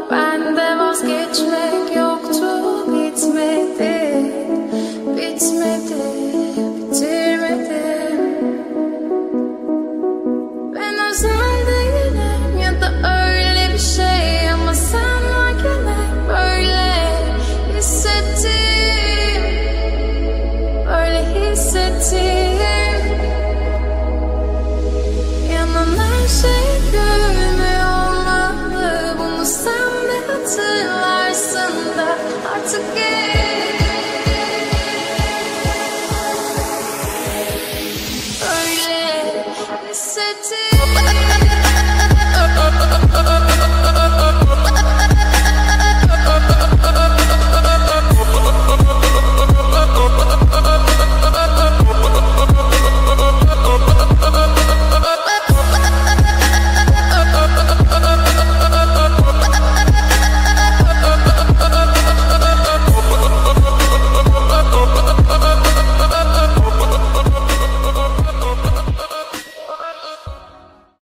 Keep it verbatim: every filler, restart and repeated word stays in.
bende vazgeçmek yoktu. Bitmedi, bitmedi, bitirmedim. Ben özel değilim ya da öyle bir şey, ama sen varken hep böyle hissettim, böyle hissettim. Yanan her şey görünüyor olmalı, bunu sen de hatırlarsın da artık gel. Öyle hissettim.